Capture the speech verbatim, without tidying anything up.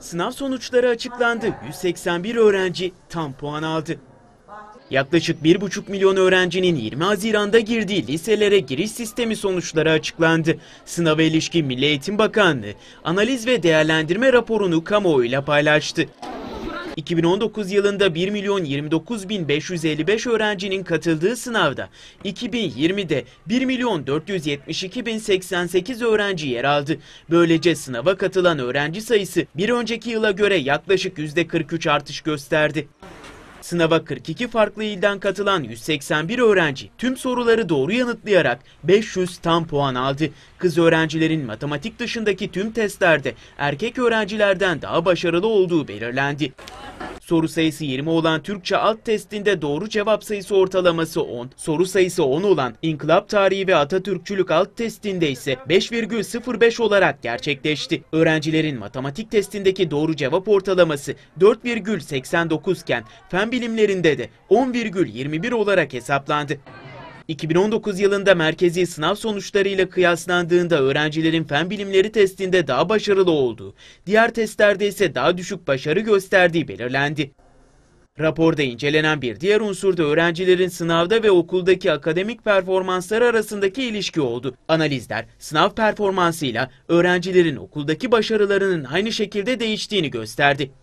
Sınav sonuçları açıklandı. yüz seksen bir öğrenci tam puan aldı. Yaklaşık bir buçuk milyon öğrencinin yirmi Haziran'da girdiği liselere giriş sistemi sonuçları açıklandı. Sınava ilişkin Milli Eğitim Bakanlığı analiz ve değerlendirme raporunu kamuoyuyla paylaştı. iki bin on dokuz yılında bir milyon yirmi dokuz bin beş yüz elli beş öğrencinin katıldığı sınavda iki bin yirmide bir milyon dört yüz yetmiş iki bin seksen sekiz öğrenci yer aldı. Böylece sınava katılan öğrenci sayısı bir önceki yıla göre yaklaşık yüzde kırk üç artış gösterdi. Sınava kırk iki farklı ilden katılan yüz seksen bir öğrenci tüm soruları doğru yanıtlayarak beş yüz tam puan aldı. Kız öğrencilerin matematik dışındaki tüm testlerde erkek öğrencilerden daha başarılı olduğu belirlendi. Soru sayısı yirmi olan Türkçe alt testinde doğru cevap sayısı ortalaması on, soru sayısı on olan İnkılap Tarihi ve Atatürkçülük alt testinde ise beş virgül sıfır beş olarak gerçekleşti. Öğrencilerin matematik testindeki doğru cevap ortalaması dört virgül seksen dokuz iken fen bilimlerinde de on virgül yirmi bir olarak hesaplandı. iki bin on dokuz yılında merkezi sınav sonuçlarıyla kıyaslandığında öğrencilerin fen bilimleri testinde daha başarılı olduğu, diğer testlerde ise daha düşük başarı gösterdiği belirlendi. Raporda incelenen bir diğer unsur da öğrencilerin sınavda ve okuldaki akademik performansları arasındaki ilişki oldu. Analizler, sınav performansıyla öğrencilerin okuldaki başarılarının aynı şekilde değiştiğini gösterdi.